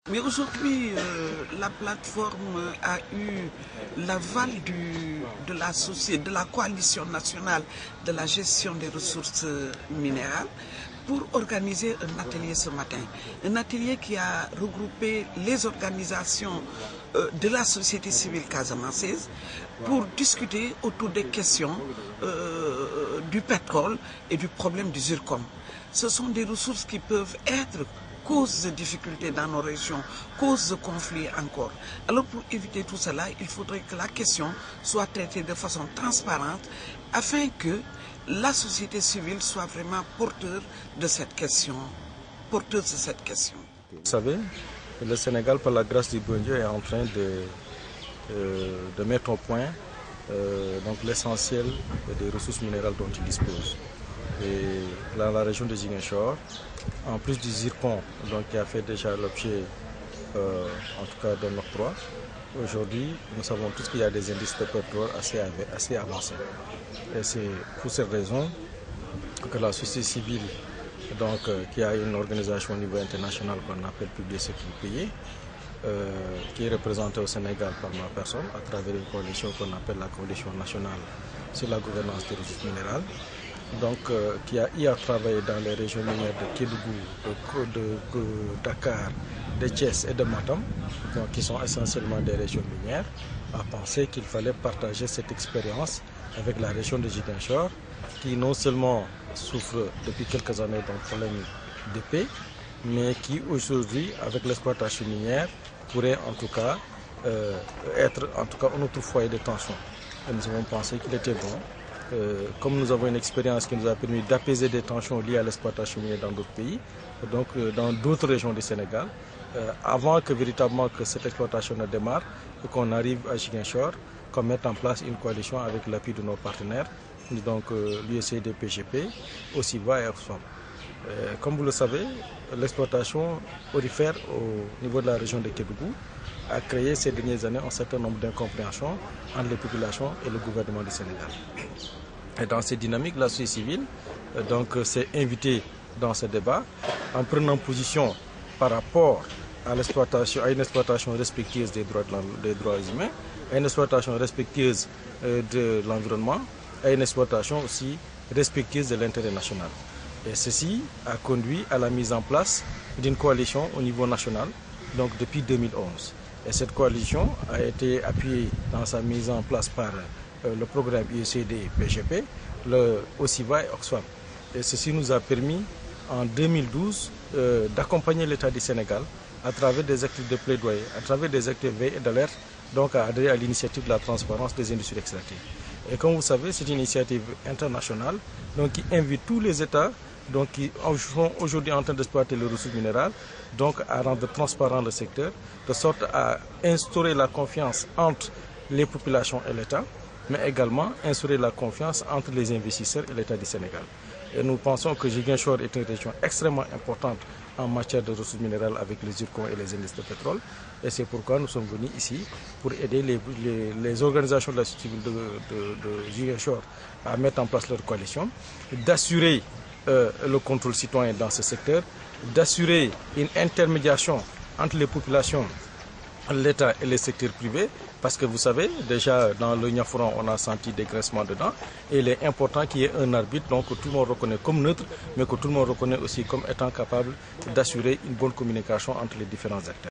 Mais aujourd'hui, la plateforme a eu l'aval de la coalition nationale de la gestion des ressources minérales pour organiser un atelier ce matin. Un atelier qui a regroupé les organisations de la société civile casamançaise pour discuter autour des questions du pétrole et du problème du zircon. Ce sont des ressources qui peuvent être cause de difficultés dans nos régions, cause de conflits encore. Alors pour éviter tout cela, il faudrait que la question soit traitée de façon transparente afin que la société civile soit vraiment porteuse de cette question. Vous savez, le Sénégal, par la grâce du bon Dieu, est en train de mettre au point l'essentiel des ressources minérales dont il dispose. Et dans la région de Ziguinchor, en plus du zircon qui a fait déjà l'objet en tout cas d'un octroi, aujourd'hui nous savons tous qu'il y a des indices de pétrole assez avancés. Et c'est pour cette raison que la société civile, qui a une organisation au niveau international qu'on appelle Publier ce qu'il paye, qui est représentée au Sénégal par ma personne à travers une coalition qu'on appelle la Coalition nationale sur la gouvernance des ressources minérales, qui a eu à travailler dans les régions minières de Kédougou, de Dakar, de Thiès et de Matam, qui sont essentiellement des régions minières, a pensé qu'il fallait partager cette expérience avec la région de Ziguinchor, qui non seulement souffre depuis quelques années d'un problème de paix, mais qui aujourd'hui, avec l'exploitation minière, pourrait en tout cas être un autre foyer de tension. Et nous avons pensé qu'il était bon. Comme nous avons une expérience qui nous a permis d'apaiser des tensions liées à l'exploitation minière dans d'autres pays, dans d'autres régions du Sénégal, avant que véritablement que cette exploitation ne démarre, qu'on arrive à Ziguinchor, qu'on mette en place une coalition avec l'appui de nos partenaires, l'USAID PGP, OSIVA et Oxfam. Comme vous le savez, l'exploitation aurifère au niveau de la région de Kédougou a créé ces dernières années un certain nombre d'incompréhensions entre les populations et le gouvernement du Sénégal. Et dans ces dynamiques, la société civile s'est invitée dans ce débat en prenant position par rapport à une exploitation respectueuse des droits humains, à une exploitation respectueuse de l'environnement, à une exploitation aussi respectueuse de l'intérêt national. Et ceci a conduit à la mise en place d'une coalition au niveau national, depuis 2011. Et cette coalition a été appuyée dans sa mise en place par le programme USAID PGP, le OSIVA et Oxfam. Et ceci nous a permis en 2012 d'accompagner l'État du Sénégal à travers des actes de plaidoyer, à travers des actes de veille et d'alerte, à adhérer à l'initiative de la transparence des industries extractives. Et comme vous savez, c'est une initiative internationale qui invite tous les États qui sont aujourd'hui en train d'exploiter les ressources minérales, à rendre transparent le secteur, de sorte à instaurer la confiance entre les populations et l'État, mais également instaurer la confiance entre les investisseurs et l'État du Sénégal. Et nous pensons que Ziguinchor est une région extrêmement importante en matière de ressources minérales avec les zircons et les indices de pétrole. Et c'est pourquoi nous sommes venus ici pour aider les organisations de la société civile de Ziguinchor à mettre en place leur coalition, d'assurer le contrôle citoyen dans ce secteur, d'assurer une intermédiation entre les populations, l'État et les secteurs privés, parce que vous savez, déjà dans le Niafouran, on a senti des graissements dedans, et il est important qu'il y ait un arbitre que tout le monde reconnaît comme neutre, mais que tout le monde reconnaît aussi comme étant capable d'assurer une bonne communication entre les différents acteurs.